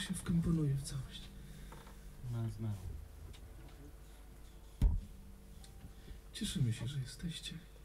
się wkomponuje w całość. Zmęł. Cieszymy się, że jesteście.